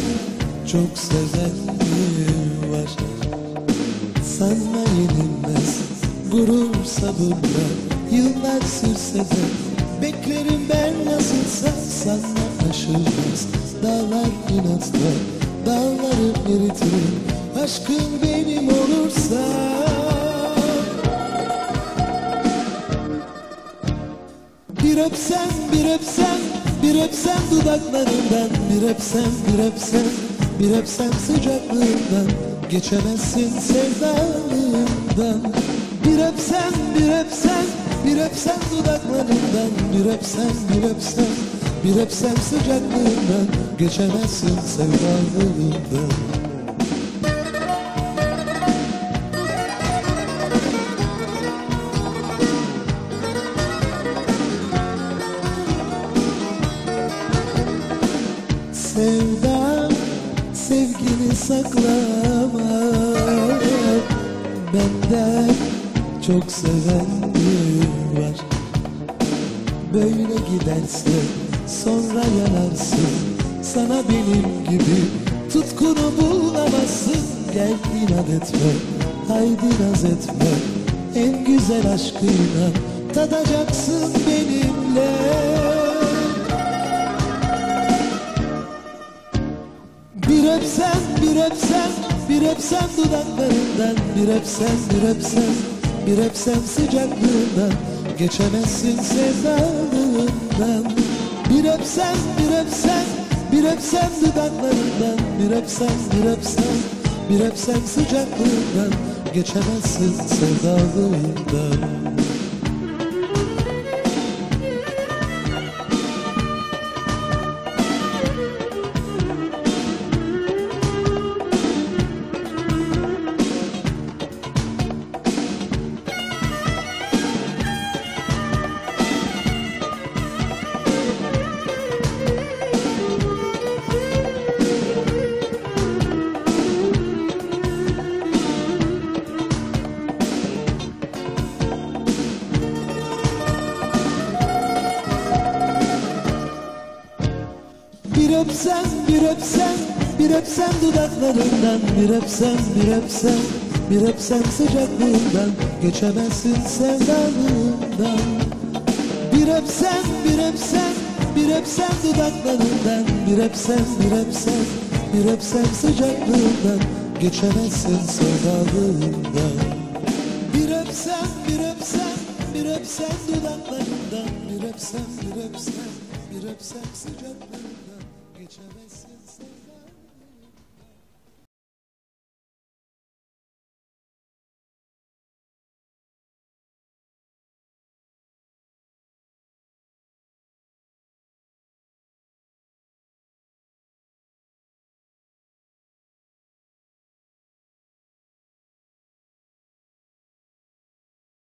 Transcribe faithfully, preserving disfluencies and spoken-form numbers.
çok sevenli var. Sanma yenilmez gurur sabırla, yıllar sürse de beklerim ben nasılsa. Sanma aşılmaz dağlar inatla, dağları eritirim aşkın benim olursa. Bir öpsen, bir öpsen, bir öpsen dudaklarından, bir öpsen, bir öpsen, bir öpsen sıcaklığından, geçemezsin sevdalığından. Bir öpsen, bir öpsen, bir öpsen dudaklarından, bir öpsen, bir öpsen, bir öpsen sıcaklığından, geçemezsin sevdalığından. Sevda, sevgini saklama, benden çok seven biri var. Böyle giderse sonra yanarsın, sana benim gibi tutkunu bulamazsın. Gel inat etme, haydi naz etme, en güzel aşkıyla tadacaksın benimle. Bir öpsen, bir öpsen, bir öpsen dudaklarından, bir öpsen, bir öpsen, bir öpsen sıcaklığından, geçemezsin sevdalığından. Bir öpsen, bir öpsen, bir öpsen dudaklarından, bir öpsen, bir öpsen, bir öpsen sıcaklığından, geçemezsin sevdalığından. Bir öpsen, bir öpsen, bir öpsen dudaklarından, bir öpsen, bir öpsen, bir öpsen sıcaklığından, geçemezsin sevdalığından. Bir öpsen, bir öpsen, bir öpsen dudaklarından, bir öpsen, bir öpsen, bir öpsen sıcaklığından, geçemezsin sevdalığından. Bir öpsen, bir öpsen, bir öpsen dudaklarından, bir öpsen, bir öpsen, bir öpsen sıcaklığından, geçemezsin.